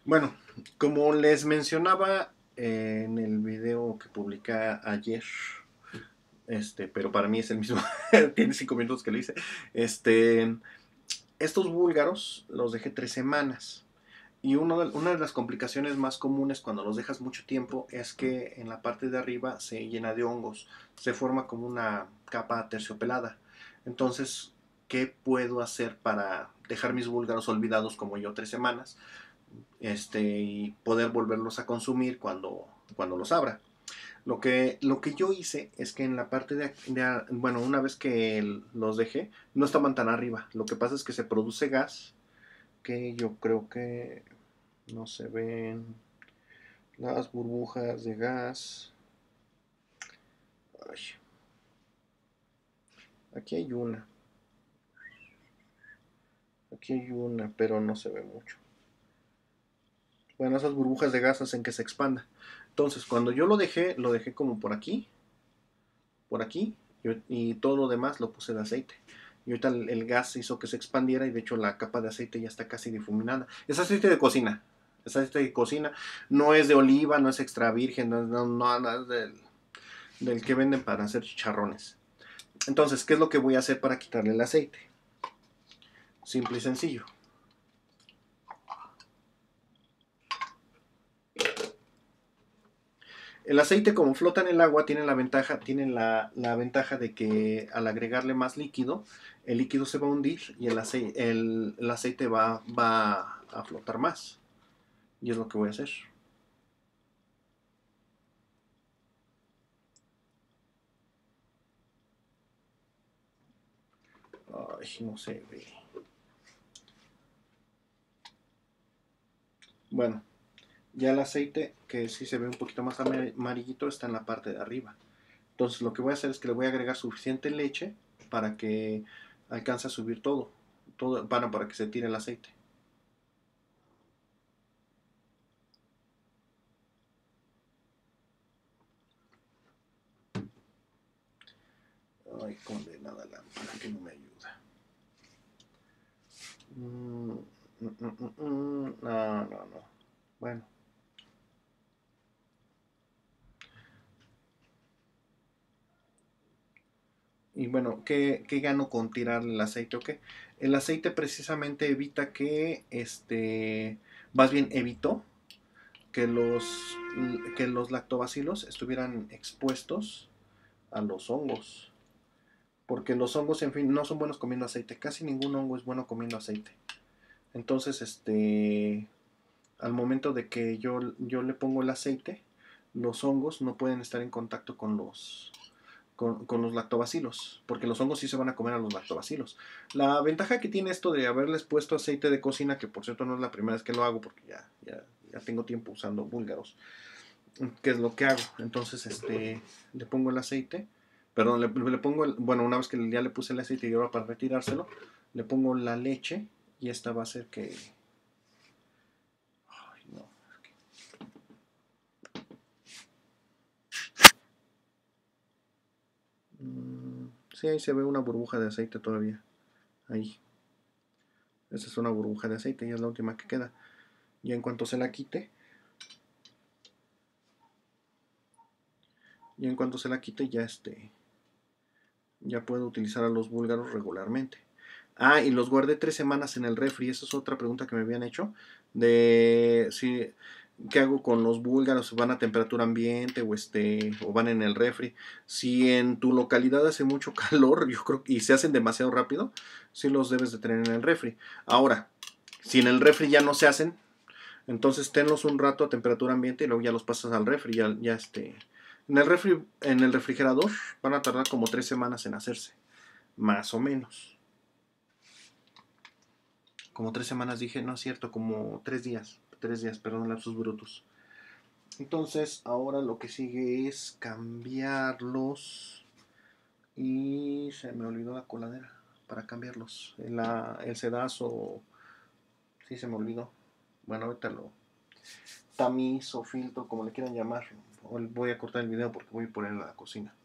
Bueno, como les mencionaba en el video que publiqué ayer, pero para mí es el mismo, tiene 5 minutos que lo hice. Este, estos búlgaros los dejé 3 semanas. Y una de las complicaciones más comunes cuando los dejas mucho tiempo es que en la parte de arriba se llena de hongos, se forma como una capa terciopelada. Entonces, ¿qué puedo hacer para dejar mis búlgaros olvidados como yo 3 semanas? Y poder volverlos a consumir cuando los abra. Lo que yo hice es que en la parte bueno, una vez que los dejé, no estaban tan arriba. Lo que pasa es que se produce gas que yo creo que no se ven las burbujas de gas. Ay, aquí hay una, aquí hay una, pero no se ve mucho. Bueno, esas burbujas de gas hacen que se expanda. Entonces, cuando yo lo dejé como por aquí, y todo lo demás lo puse de aceite. Y ahorita el gas hizo que se expandiera y de hecho la capa de aceite ya está casi difuminada. Es aceite de cocina. Es aceite de cocina. No es de oliva, no es extra virgen, no es del que venden para hacer chicharrones. Entonces, ¿qué es lo que voy a hacer para quitarle el aceite? Simple y sencillo. El aceite, como flota en el agua, tiene la ventaja de que al agregarle más líquido, el líquido se va a hundir y el aceite va a flotar más. Y es lo que voy a hacer. Ay, no se ve. Bueno, ya el aceite, que sí se ve un poquito más amarillito, está en la parte de arriba. Entonces lo que voy a hacer es que le voy a agregar suficiente leche para que alcance a subir todo para que se tire el aceite. Ay, condenada lámpara que no me ayuda. No, no, no. Bueno. Y bueno, ¿qué gano con tirarle el aceite o qué? El aceite precisamente evita más bien evitó que los lactobacilos estuvieran expuestos a los hongos. Porque los hongos, en fin, no son buenos comiendo aceite. Casi ningún hongo es bueno comiendo aceite. Entonces, al momento de que yo le pongo el aceite, los hongos no pueden estar en contacto con los lactobacilos, porque los hongos sí se van a comer a los lactobacilos. La ventaja que tiene esto de haberles puesto aceite de cocina, que por cierto no es la primera vez que lo hago, porque ya tengo tiempo usando búlgaros, ¿qué es lo que hago? Entonces, le pongo el aceite, perdón, le pongo, bueno, una vez que ya le puse el aceite y ahora para retirárselo, le pongo la leche y esta va a hacer que... Ay, no. Sí, ahí se ve una burbuja de aceite todavía. Ahí. Esa es una burbuja de aceite y es la última que queda. Y en cuanto se la quite, ya puedo utilizar a los búlgaros regularmente. Ah, y los guardé 3 semanas en el refri. Esa es otra pregunta que me habían hecho. De si qué hago con los búlgaros, van a temperatura ambiente o van en el refri. Si en tu localidad hace mucho calor, yo creo y se hacen demasiado rápido, sí los debes de tener en el refri. Ahora, si en el refri ya no se hacen, entonces tenlos un rato a temperatura ambiente y luego ya los pasas al refri, en el refrigerador van a tardar como 3 semanas en hacerse, más o menos. Como 3 semanas dije, no es cierto, como 3 días, perdón, lapsus brutos. Entonces ahora lo que sigue es cambiarlos y se me olvidó la coladera para cambiarlos. El sedazo, sí se me olvidó. Bueno, ahorita lo tamiz o filtro, como le quieran llamar. Voy a cortar el video porque voy a poner en la cocina.